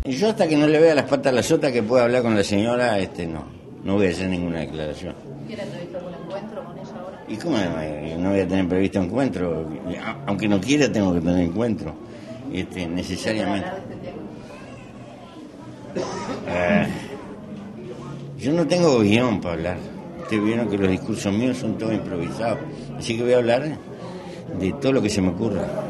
Y yo hasta que no le vea las patas a la sota que pueda hablar con la señora, no voy a hacer ninguna declaración. ¿Tiene previsto algún encuentro con ella ahora? ¿Y cómo no voy a tener previsto encuentro? Aunque no quiera, tengo que tener encuentro, necesariamente. ¿Hablar de este tema? Yo no tengo guión para hablar. Ustedes vieron que los discursos míos son todos improvisados. Así que voy a hablar de todo lo que se me ocurra.